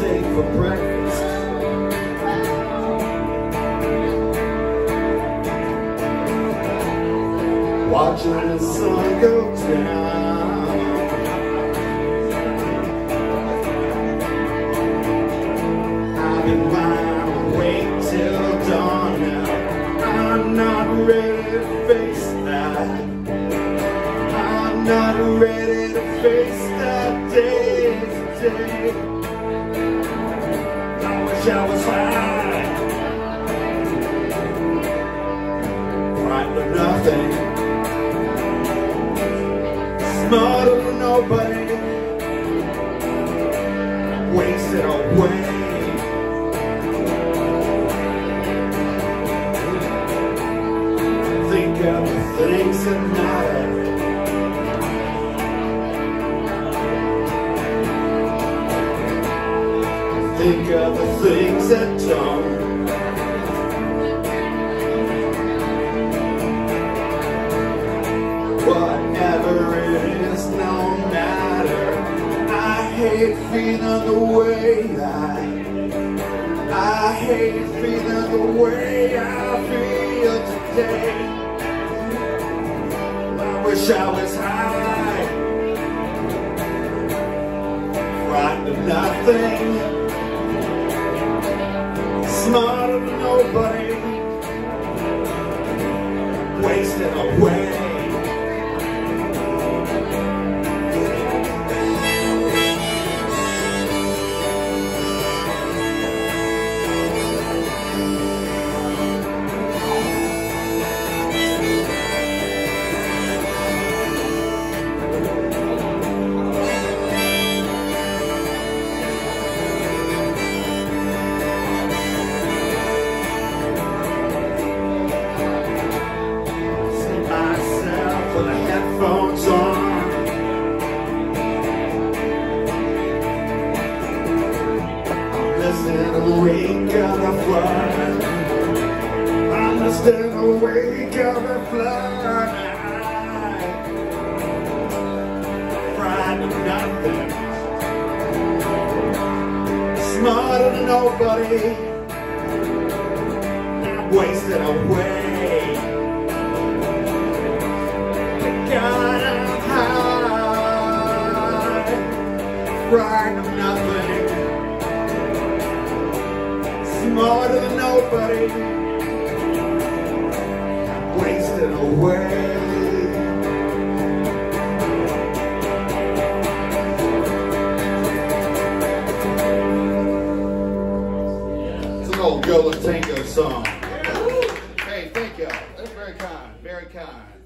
steak for breakfast. Watching the sun go down. I've been wide awake till dawn now. I'm not ready to face that. I'm not ready to face that day today. I wish I was high, frightened of nothing, smarter than nobody, wasted away. Think of the things that matter. Think of the things that don't. Whatever it is, no matter. I hate feeling the way I hate feeling the way I feel today. I wish I was high, frightened of nothing, smarter than nobody, wasted away. With the headphones on, I'm listening to the wake of the flood. I'm listening to the wake of the flood. Frightened of nothing, smarter than nobody, I'm wasted away. God, I'm high, frightened of nothing, smarter than nobody, wasted away. It's an old Go and Tengo song. Hey, thank y'all. That's very kind, very kind.